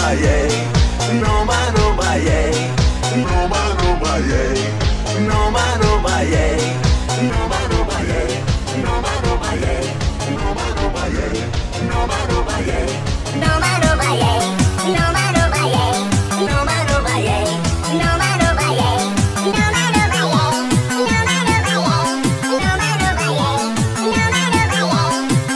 yeah. No ma, no ma, yeah. No ma, no ma, yeah. No ma, no ma, yeah. No ma, no ma, yeah. No ma, no ma, yeah. No ma, no ma, yeah. No